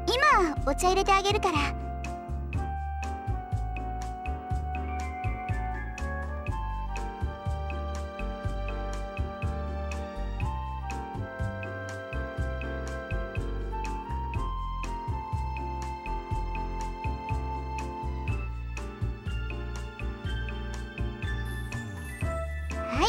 今お茶入れてあげるから。はい。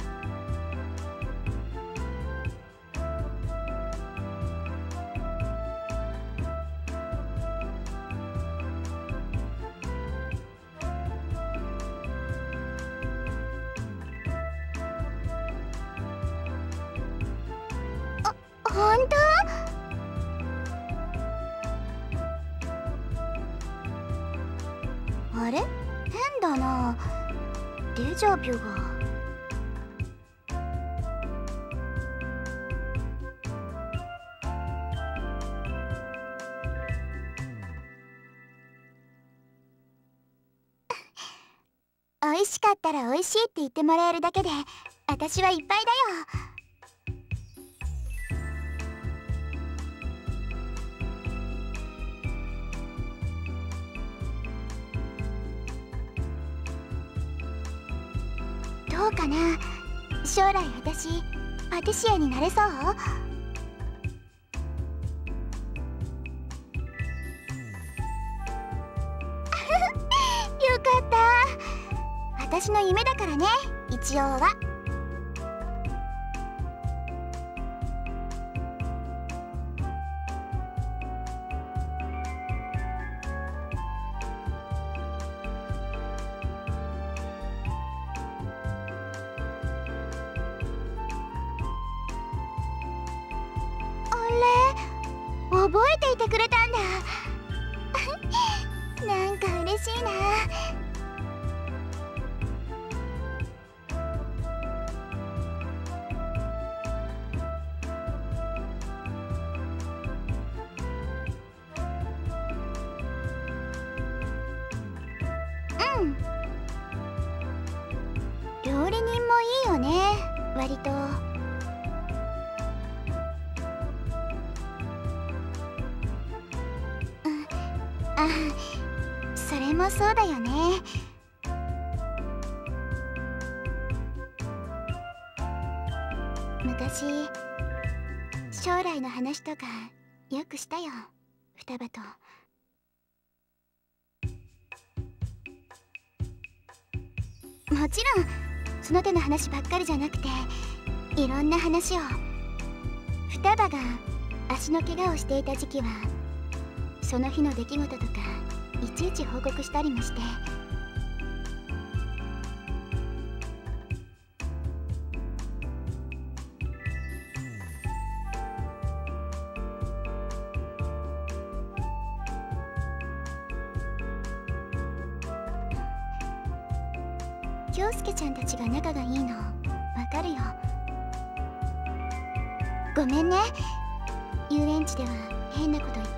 ほんと？あれ？変だな。デジャビュが。美味しかったら美味しいって言ってもらえるだけで私はいっぱいだよ。どうかな、将来私パティシエになれそう？よかった。私の夢だからね、一応は。覚えていてくれたんだ。なんか嬉しいな。うん。料理人もいいよね、割と。あ、それもそうだよね。昔将来の話とかよくしたよ、双葉と。もちろんその手の話ばっかりじゃなくて、いろんな話を。双葉が足の怪我をしていた時期はその日の出来事とかいちいち報告したりもして。京介ちゃんたちが仲がいいのわかるよ。ごめんね、遊園地では変なこと言って。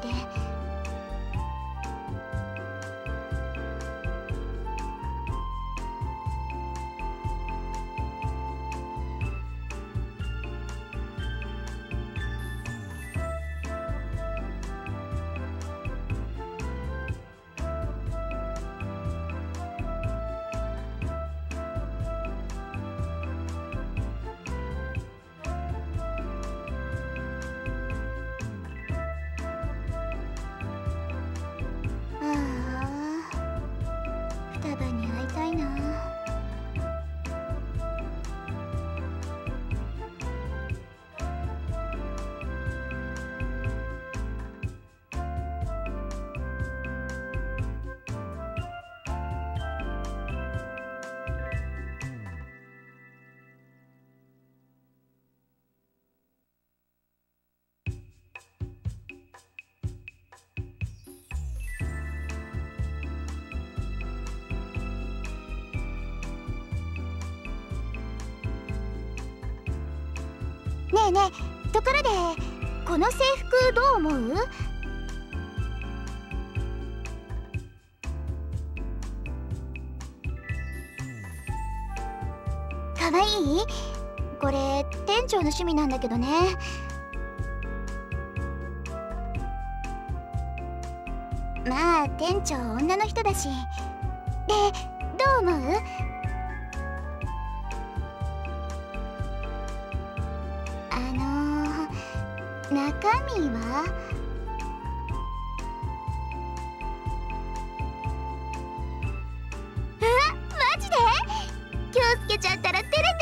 双葉に会いたいな。ねえねえ、ところでこの制服どう思う？かわいい？これ店長の趣味なんだけどね。 まあ店長女の人だし。で、どう思う？中身は？マジで？京介ちゃんったら照れてる。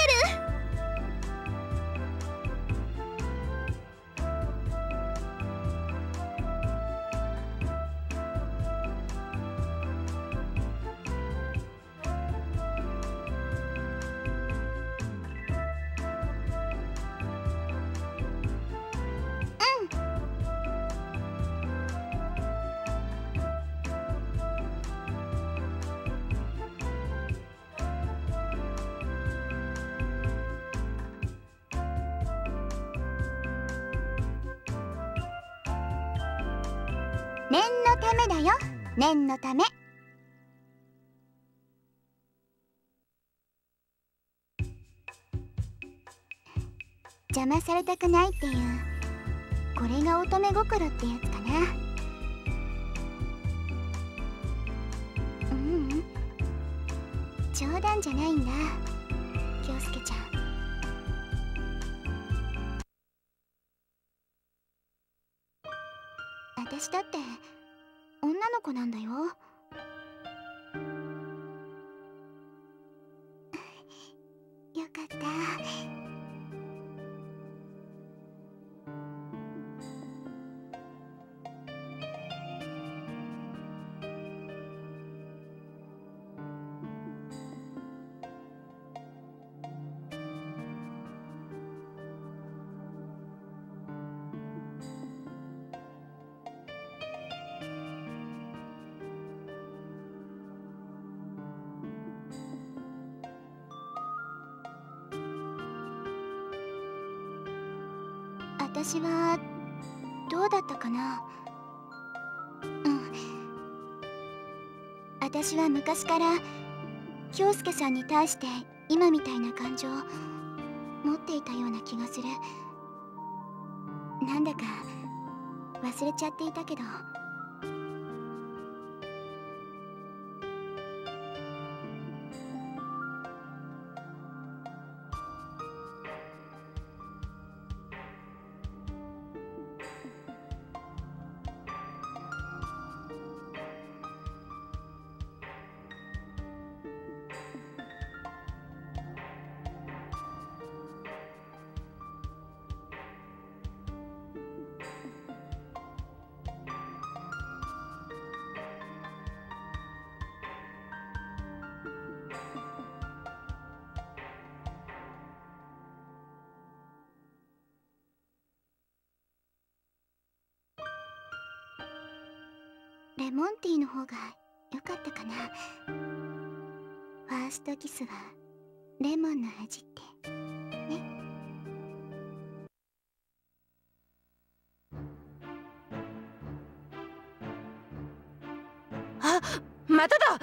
念のためだよ、念のため。邪魔されたくないっていう、これが乙女心ってやつかな。冗談じゃないんだ、京介ちゃん。私だって女の子なんだよ。よかった。私はどうだったかな。私は昔から京介さんに対して今みたいな感情持っていたような気がする。なんだか忘れちゃっていたけど。レモンティーの方が良かったかな。ファーストキスはレモンの味ってね。 あ、まただ。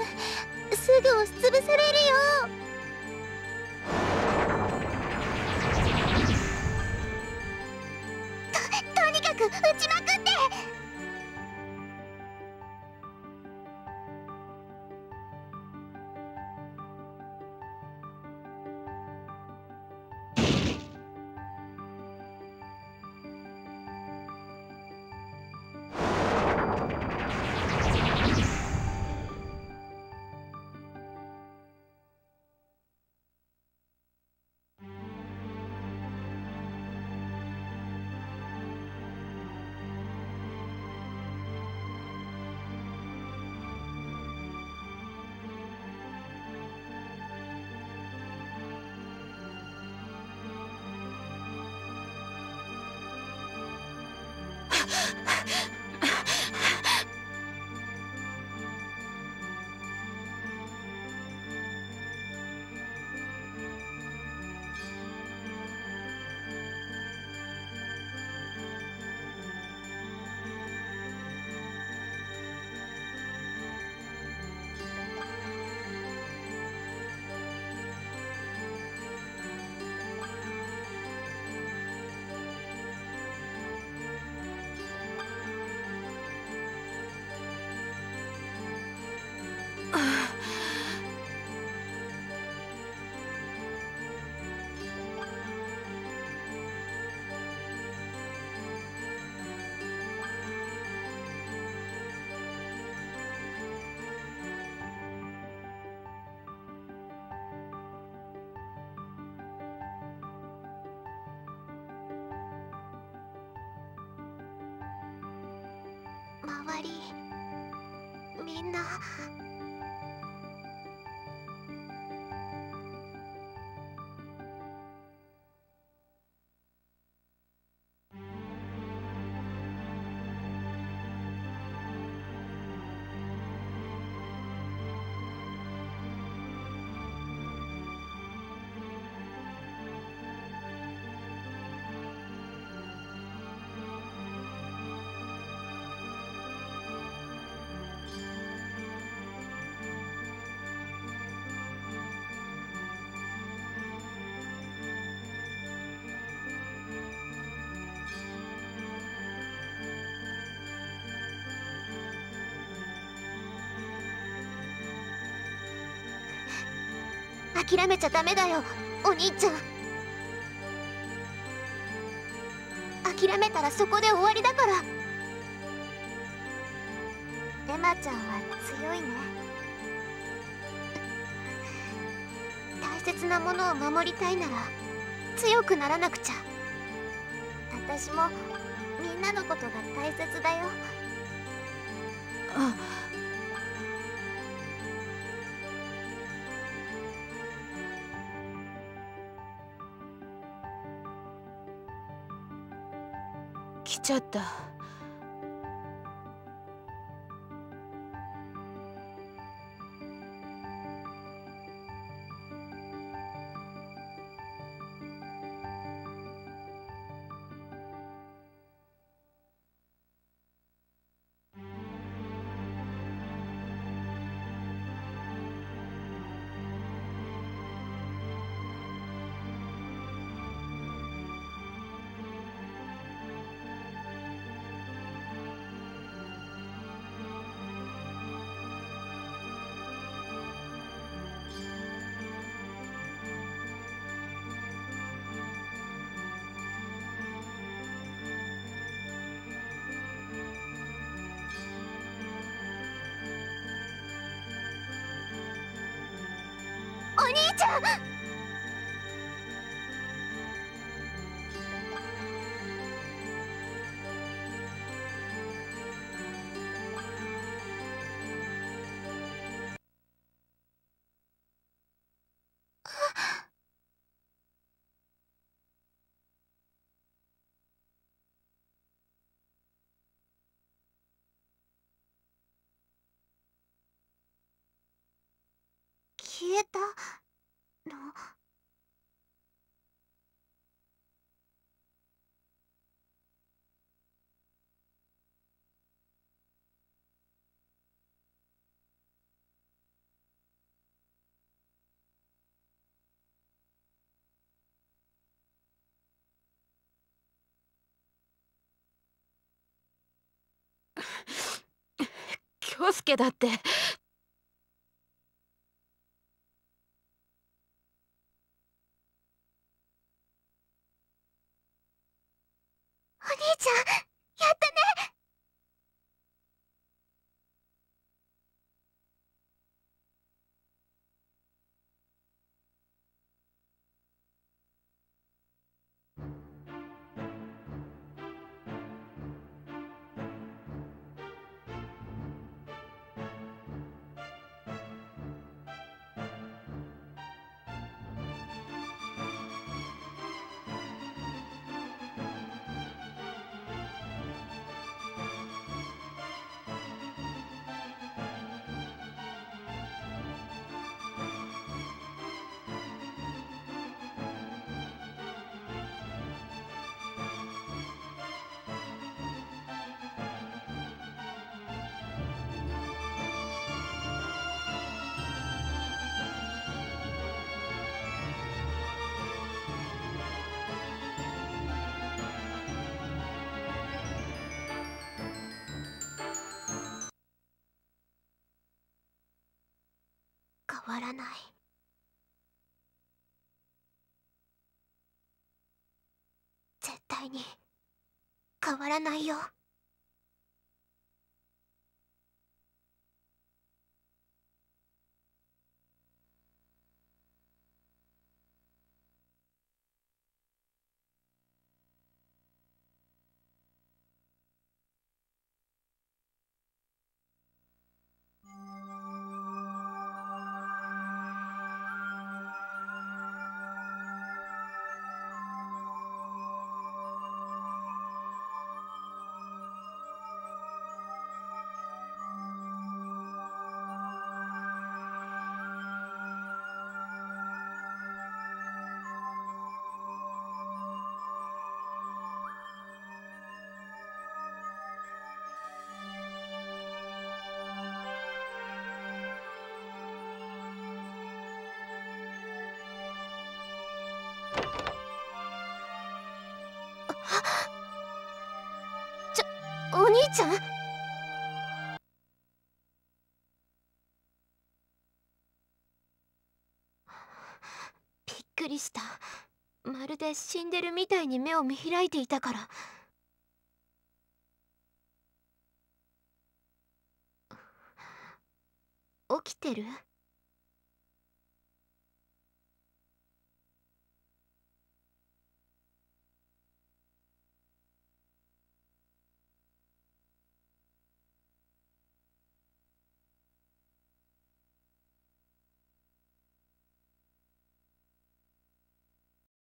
すぐ押しつぶされるよ。とにかく撃ちまくって。周りみんな諦めちゃダメだよ、お兄ちゃん。諦めたらそこで終わりだから。エマちゃんは強いね。大切なものを守りたいなら強くならなくちゃ。私もみんなのことが大切だよ。 あ、来ちゃった。 お兄ちゃん。消えたの？ 京介だって。 お兄ちゃん、やったね。変わらない。絶対に変わらないよ。お兄ちゃん。びっくりした。まるで死んでるみたいに目を見開いていたから。起きてる？